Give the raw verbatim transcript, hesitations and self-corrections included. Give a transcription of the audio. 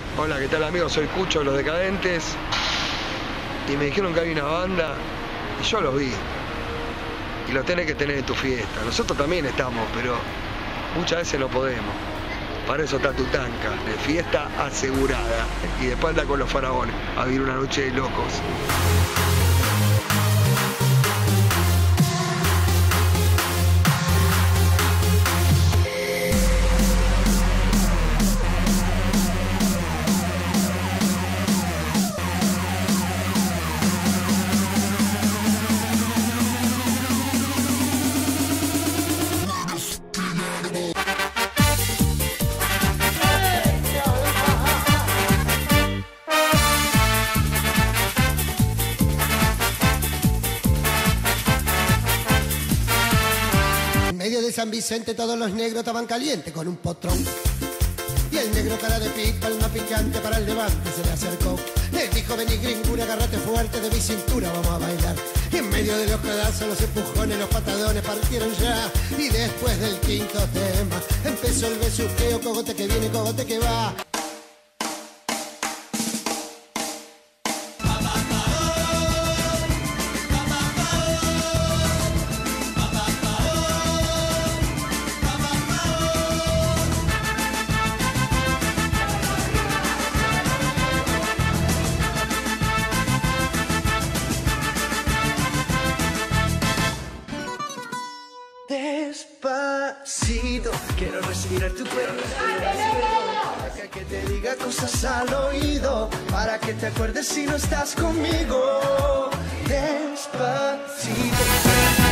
Hola, ¿qué tal amigos? Soy Cucho, Los Decadentes. Y me dijeron que hay una banda y yo los vi. Y los tenés que tener en tu fiesta. Nosotros también estamos, pero muchas veces no podemos. Para eso está Tutanka, de fiesta asegurada. Y después anda con los faraones a vivir una noche de locos. En medio de San Vicente todos los negros estaban calientes con un potrón. Y el negro cara de pipa, el más picante para el levante, se le acercó. Le dijo, vení gringura, agárrate fuerte de mi cintura, vamos a bailar. Y en medio de los pedazos, los empujones, los patadones partieron ya. Y después del quinto tema, empezó el besuqueo, cogote que viene, cogote que va. Despacito, quiero respirar tu cuerpo, para que te diga cosas al oído, para que te acuerdes si no estás conmigo. Despacito.